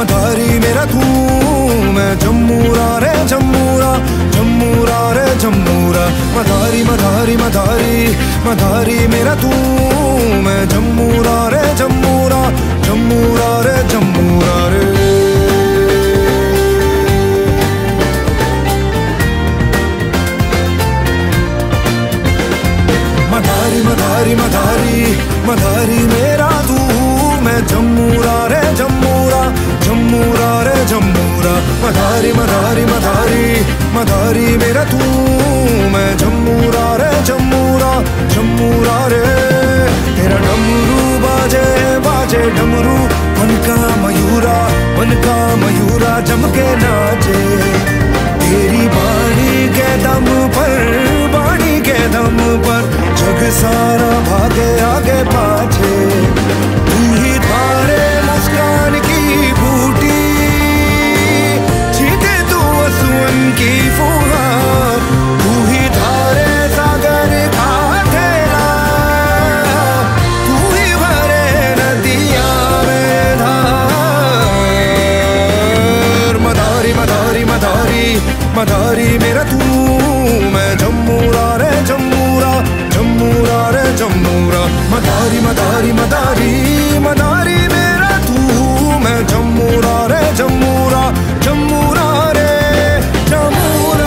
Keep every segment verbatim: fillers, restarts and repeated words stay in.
मदारी मेरा तू, मैं जम्मूरा रे जम्मूरा, जम्मूरा रे जम्मूरा। मदारी मदारी मदारी मदारी मेरा तू, मैं जम्मूरा रे जम्मूरा, जम्मूरा रे जम्मूरा रे। मदारी मदारी मदारी मदारी मेरा तू, मैं जम्मूरा रे जम्मूरा, जम्मूरा रे जम्मूरा। मदारी मदारी मदारी मदारी मेरा तू, मैं जम्मूरा रे जम्मूरा, जम्मूरा रे। तेरा डमरू बाजे बाजे डमरू, मन का मयूरा मन का मयूरा जम के नाचे। तेरी बाणी के दम पर बाणी के दम पर जग सारा भागे आगे पाछे। तू ही धारे मुस्कान की बूटी, छीटे तू आंसुओं की फुहार। तू ही धारे सागर का ठेला, तू ही भरे नदिया में धार। मदारी मदारी मदारी मदारी मेरा तू, मैं जम्मूरा रे जम्मूरा, जम्मूरा रे जम्मूरा। मदारी मदारी मदारी मदारी मेरा तू, मैं जम्मूरा रे जम्मूरा, जम्मूरा रे जम्मूरा।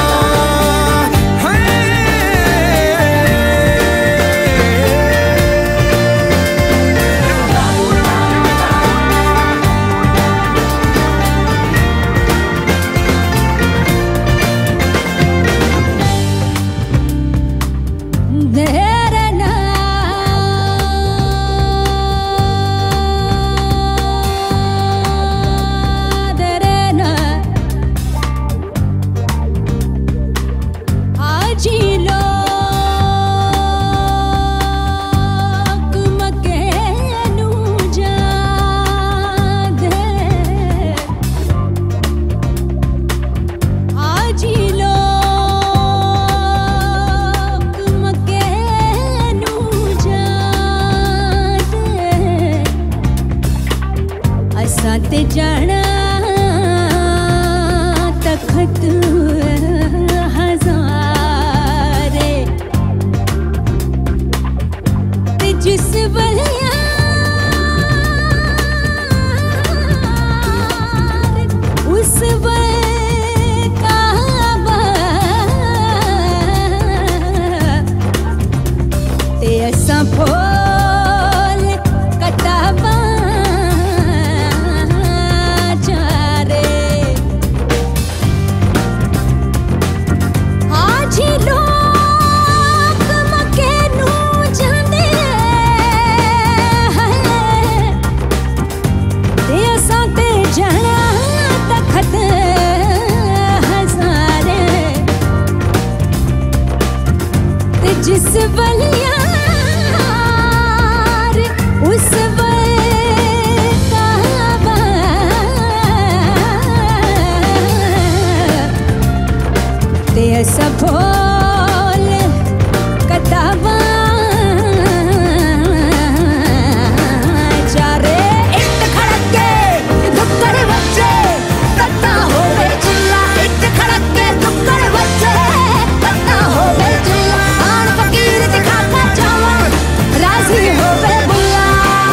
ते जाना तखत हजारे, ते जिस बलिया उस बल काबा, ते असा फूल कताबा जिस बलिया उस बल काबा, ते ऐसा फूल कताबा चारे। इट खड़क के दुक्कड़ बच्चे कत्ता हो गए चिल्ला, इट खड़क के दुक्कड़ बच्चे कत्ता हो गए चिल्ला। राजी हो गए बुल्ला,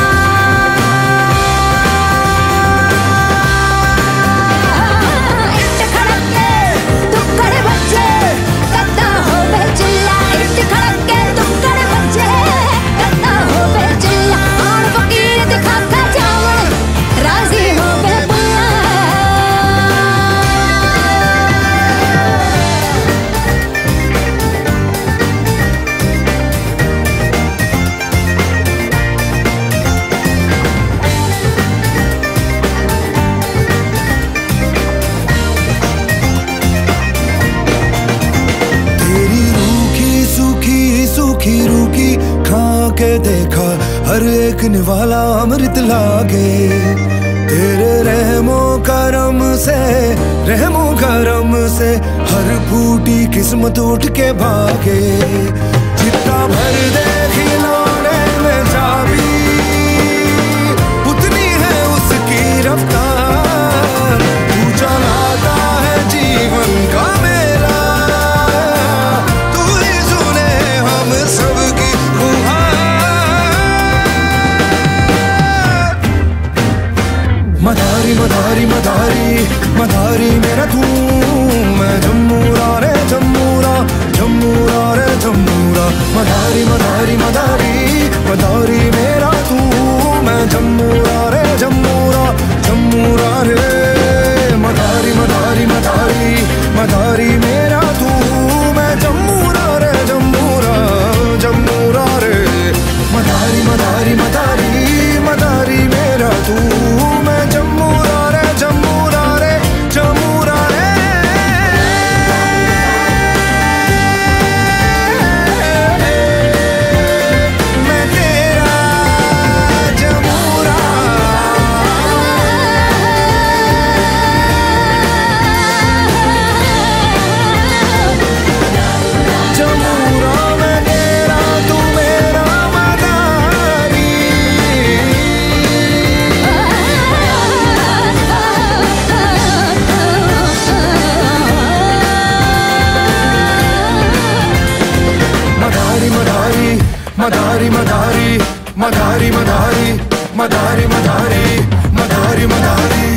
इट खड़क के दुक्कड़ बच्चे कत्ता हो गए चिल्ला, इट खड़क के दुक्कड़ बच्चे कत्ता हो गए चिल्ला। और फकीर दिखा का जावन राजी हो गए बुल्ला। सूखी रूखी खा के देखा, हर एक निवाला अमृत लागे। तेरे रहमो करम से रहमो करम से हर फूटी किस्मत उठ के भागे। जितना भर दे खिलौने में चाबी, उतनी है उसकी रफ्तार। मदारी मदारी मदारी मदारी मदारी मदारी मदारी मदारी